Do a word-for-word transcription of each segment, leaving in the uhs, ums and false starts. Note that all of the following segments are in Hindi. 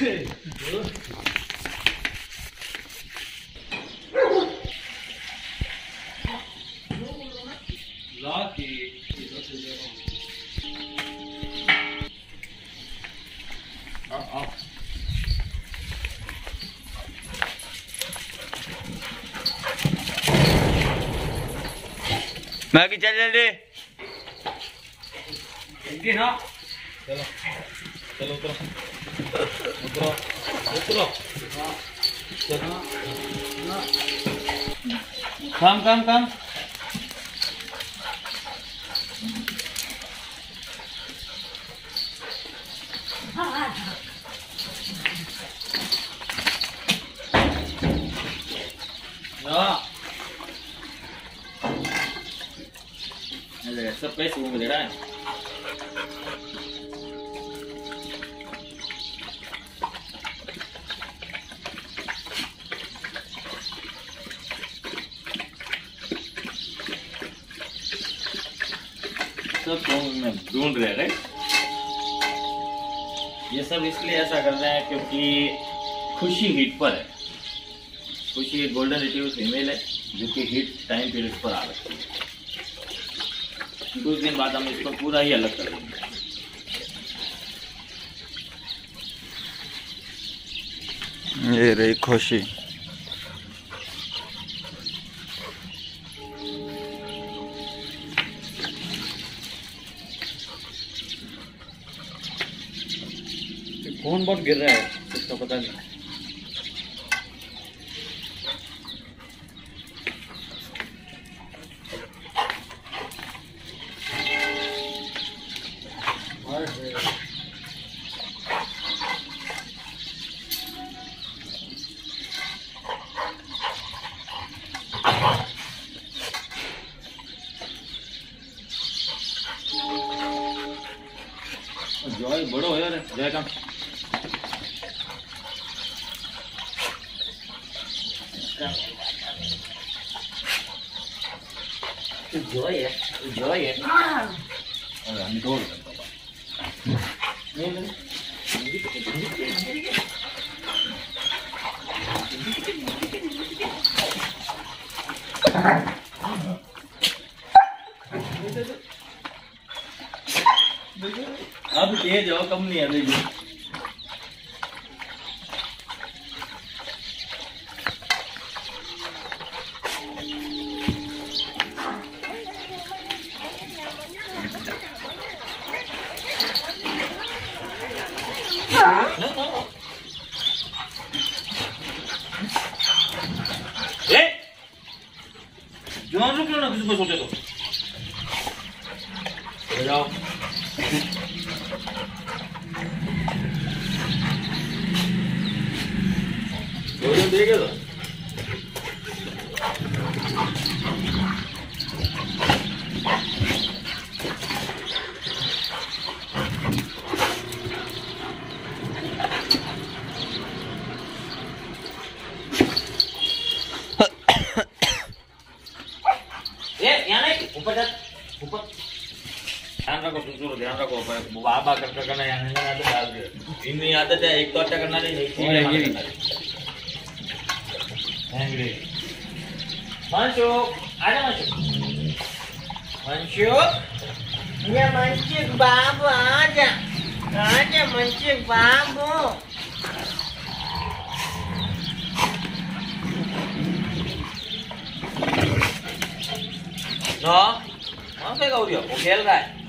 बाकी चल जल्दी ना। चलो चलो उतरो उतरो उतरो चलो काम काम काम सब पैसे वो दे रहा है। सब में ढूंढ रहे हैं। ये सब इसलिए ऐसा कर रहे हैं क्योंकि खुशी हीट पर है। खुशी एक गोल्डन रिट्रीवर फीमेल है जो कि हीट टाइम पीरियड पर आ रही है। कुछ दिन बाद हम इसको पूरा ही अलग कर देंगे। ये रही खुशी। कौन बहुत गिर रहा है इसका पता नहीं। जॉय बड़ो है यार, जॉय का जॉय है, जॉय है। अरे हम दो नहीं नहीं अब तेज हो, कम नहीं है देखिए। जोन रुक लो ना, किसी को सोचे तो जाओ। भोजन देगा तो ये यहाँ नहीं, ऊपर जा, ऊपर ध्यान रखो, सुसुर ध्यान रखो। बाबा बाबा करके करना यहाँ नहीं आदत डाल दे। इनमें आदत है, एक तो अच्छा करना नहीं, नहीं ठीक है। मंशु आजा, मंशु मंशु ये मंशु बाबू आजा आजा, मंशु बाबू नो वहाँ पे गौरी वो खेल रहा है।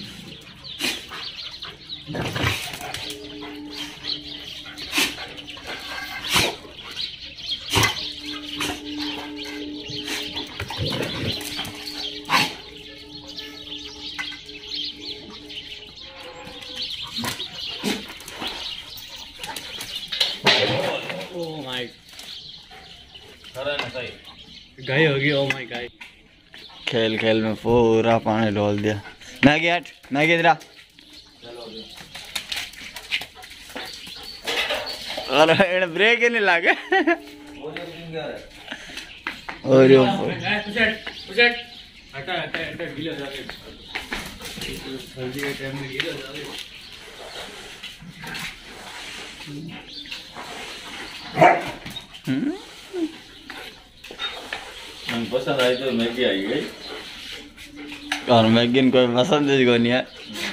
ओह माय, खरा ना सही गाय होगी। ओह माय गाय। खेल खेल में पूरा पानी डोल दिया। मैगी हट, मैगी इधर आ। अरे ब्रेक ही नहीं लगे। और यो हटा हटा हटा गीला जा रहे सर्दी के टाइम में गीला जा रहे। हम्म पसंद आई तो मैगी आई गई और मैगी कोई पसंद ही नहीं है।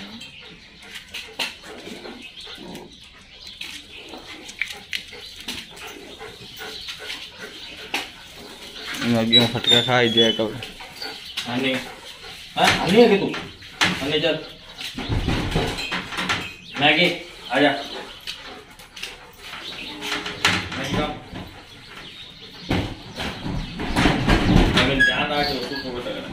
मैगी में फटका खा ही दिया कब। हनी हाँ हनी है कि तू हनी चल मैगी आजा मैगी का अगर ध्यान रख के उसको बता कर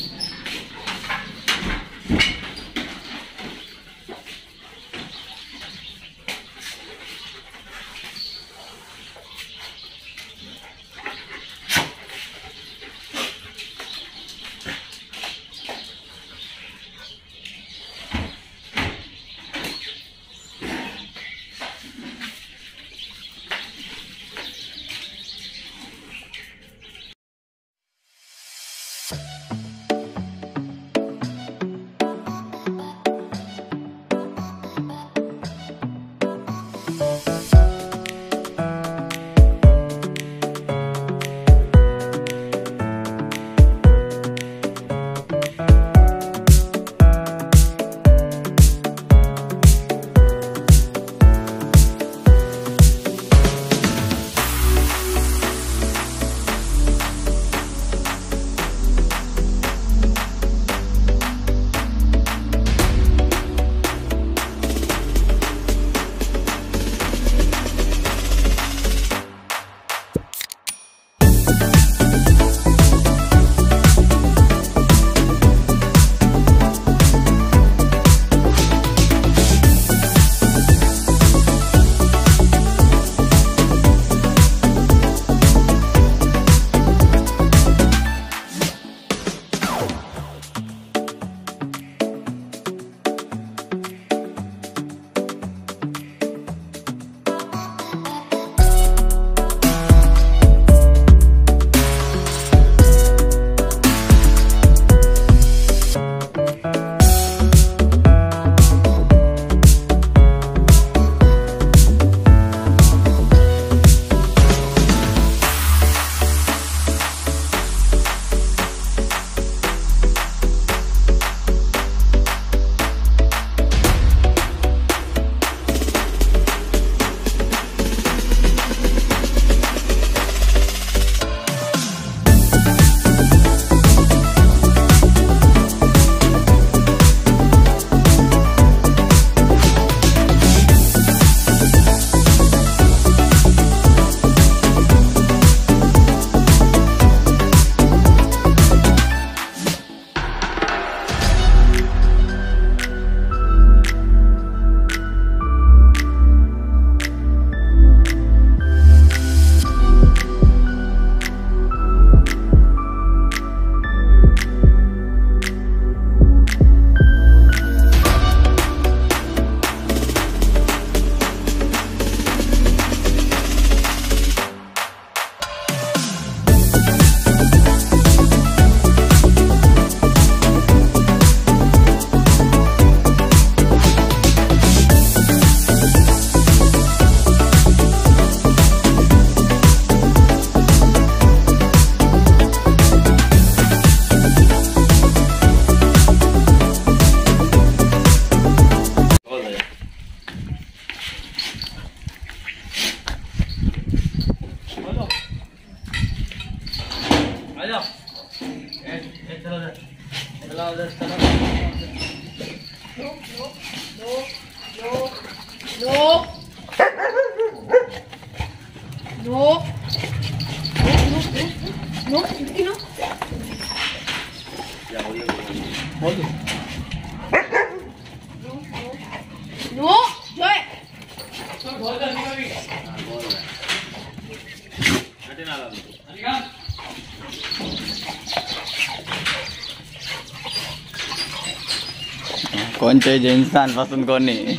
कौन चाहिए इंसान पसंद कौन नहीं।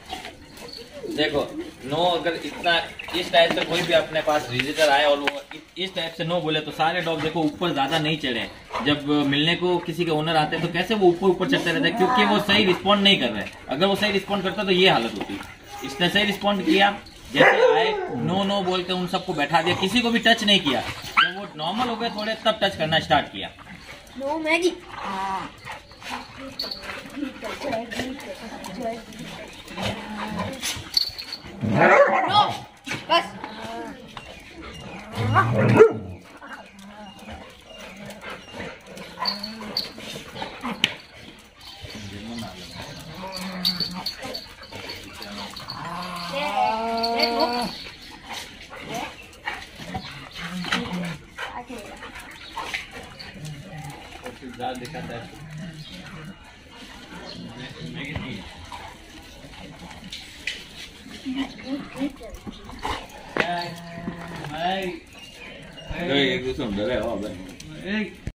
देखो नो, अगर इतना इस टाइप से कोई भी अपने पास विजिटर आए और वो इस टाइप से नो बोले तो सारे डॉग देखो ऊपर ज्यादा नहीं चढ़े। जब मिलने को किसी के ओनर आते हैं तो कैसे वो ऊपर ऊपर चढ़ते रहते हैं, क्योंकि वो सही रिस्पॉन्ड नहीं कर रहे। अगर वो सही रिस्पॉन्ड करता तो ये हालत होती। इसने सही रिस्पॉन्ड किया, जैसे आए नो नो बोलते उन सबको बैठा दिया, किसी को भी टच नहीं किया। जब वो नॉर्मल हो गए थोड़े तब टच करना स्टार्ट किया। No Maggi. नो बस। दिखाता है एक दूसरे